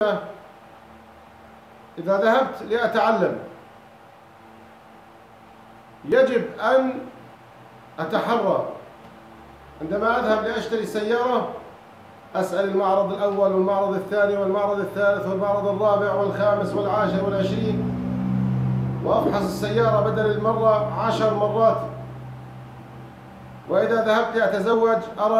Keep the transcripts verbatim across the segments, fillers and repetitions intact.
إذا ذهبت لأتعلم يجب أن أتحرى عندما أذهب لأشتري سيارة، أسأل المعرض الأول والمعرض الثاني والمعرض الثالث والمعرض الرابع والخامس والعاشر والعشرين، وأفحص السيارة بدل المرة عشر مرات. وإذا ذهبت لأتزوج أرى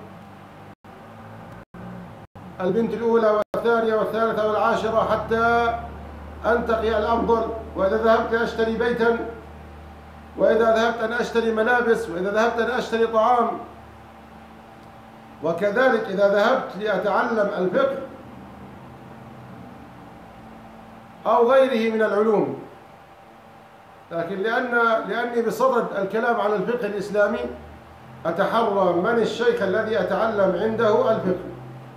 البنت الأولى والثانية والثالثة والعاشرة حتى أنتقي الأفضل. وإذا ذهبت لأشتري بيتا، وإذا ذهبت أن أشتري ملابس، وإذا ذهبت أن أشتري طعام. وكذلك إذا ذهبت لأتعلم الفقه أو غيره من العلوم، لكن لأن لأني بصدد الكلام عن الفقه الإسلامي أتحرى من الشيخ الذي أتعلم عنده الفقه.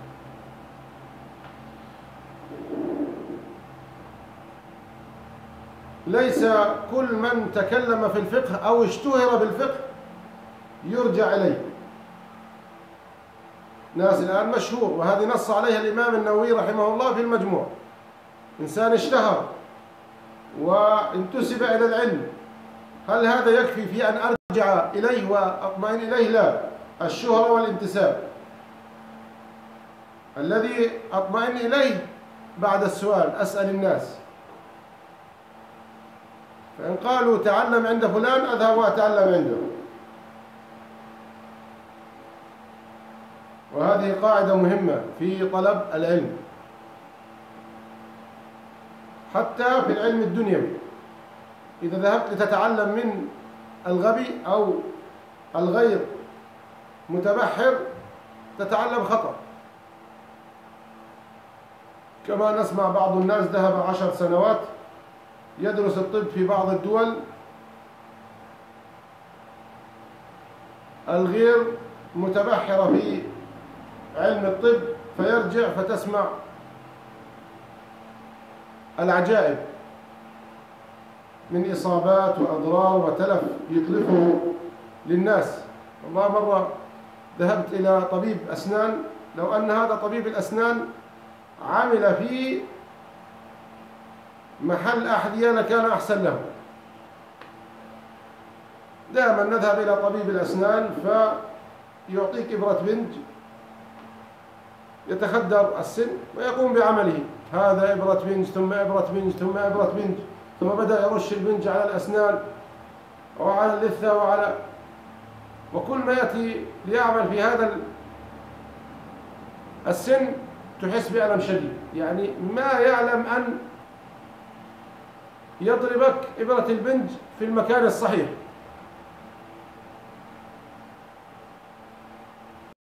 ليس كل من تكلم في الفقه أو اشتهر بالفقه يرجع إليه. ناس الآن مشهور، وهذه نص عليها الإمام النووي رحمه الله في المجموع. إنسان اشتهر وانتسب إلى العلم، هل هذا يكفي في أن أرجع إليه وأطمئن إليه؟ لا، الشهرة والانتساب الذي أطمئن إليه بعد السؤال أسأل الناس، فإن قالوا تعلم عند فلان أذهب وأتعلم عنده. وهذه قاعدة مهمة في طلب العلم، حتى في العلم الدنيوي. إذا ذهبت لتتعلم من الغبي أو الغير متبحر تتعلم خطأ. كما نسمع بعض الناس ذهب عشر سنوات يدرس الطب في بعض الدول الغير متبحرة في علم الطب، فيرجع فتسمع العجائب من إصابات وأضرار وتلف يتلفه للناس. والله مرة ذهبت إلى طبيب أسنان، لو أن هذا طبيب الأسنان عمل في محل أحذية لكان أحسن له. دائما نذهب إلى طبيب الأسنان فيعطيك إبرة بنج يتخدر السن ويقوم بعمله، هذا إبرة بنج ثم إبرة بنج ثم إبرة بنج، ثم بدأ يرش البنج على الأسنان وعلى اللثة وعلى، وكل ما يأتي ليعمل في هذا السن تحس بألم شديد، يعني ما يعلم أن يضربك إبرة البنج في المكان الصحيح.